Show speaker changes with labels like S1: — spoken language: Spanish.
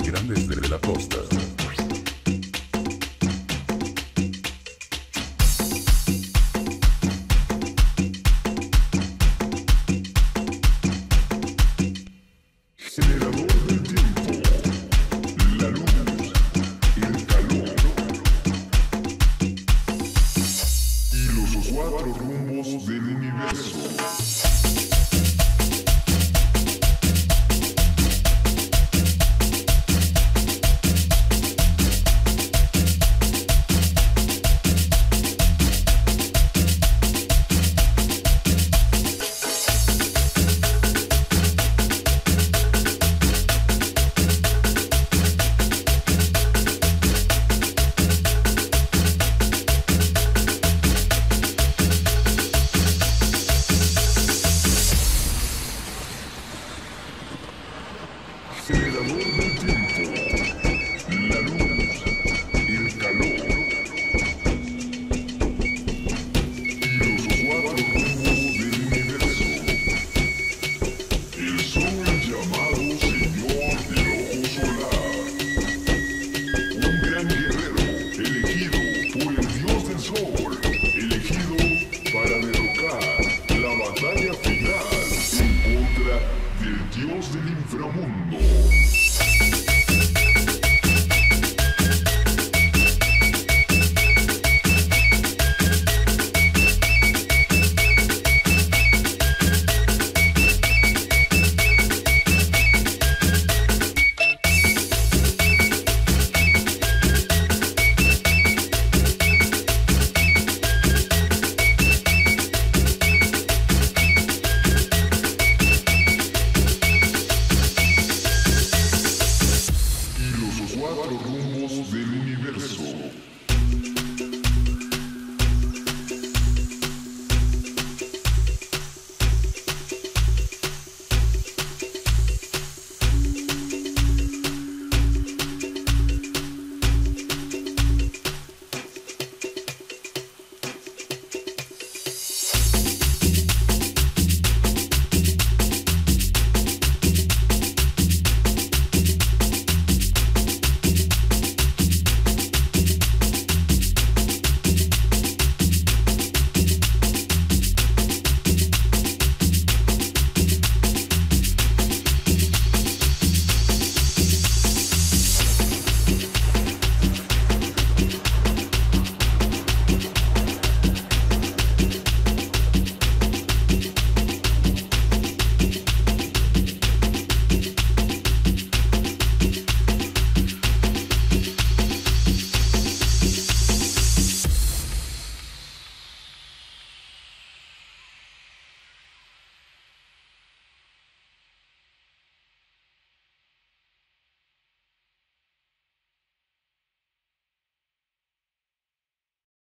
S1: grandes de la costa. Generador del tiempo, la luz, el calor y los cuatro rumbos del universo. Generador del tiempo, la luz, el calor y los cuatro rumbos del universo. El sol llamado Señor del Ojo Solar, un gran guerrero elegido por el Dios del Sol, elegido para derrocar la batalla final en contra del Dios del inframundo.